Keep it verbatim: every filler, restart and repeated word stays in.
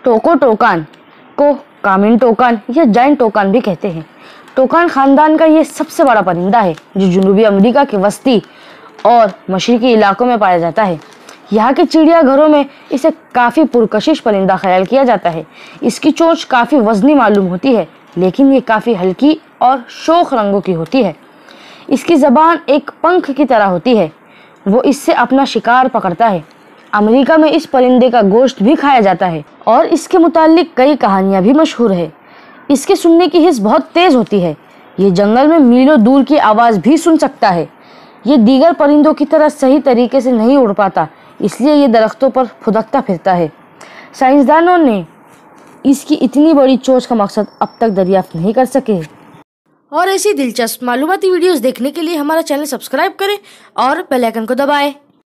टोको टोकान को कामिन टोकान या जाइंट टोकान भी कहते हैं। टोकान खानदान का ये सबसे बड़ा परिंदा है जो जनूबी अमेरिका के वस्ती और मशरकी इलाकों में पाया जाता है। यहाँ के चिड़ियाघरों में इसे काफ़ी पुरकशिश परिंदा ख्याल किया जाता है। इसकी चोंच काफ़ी वजनी मालूम होती है, लेकिन ये काफ़ी हल्की और शोख रंगों की होती है। इसकी ज़बान एक पंख की तरह होती है, वो इससे अपना शिकार पकड़ता है। अमेरिका में इस परिंदे का गोश्त भी खाया जाता है और इसके मुताल्लिक कई कहानियाँ भी मशहूर है। इसके सुनने की हिस्स बहुत तेज़ होती है। ये जंगल में मीलों दूर की आवाज़ भी सुन सकता है। ये दीगर परिंदों की तरह सही तरीके से नहीं उड़ पाता, इसलिए ये दरख्तों पर फुदकता फिरता है। साइंसदानों ने इसकी इतनी बड़ी चोंच का मकसद अब तक दरियाफ्त नहीं कर सके। और ऐसी दिलचस्प मालूमाती वीडियोस देखने के लिए हमारा चैनल सब्सक्राइब करें और बेल आइकन को दबाएं।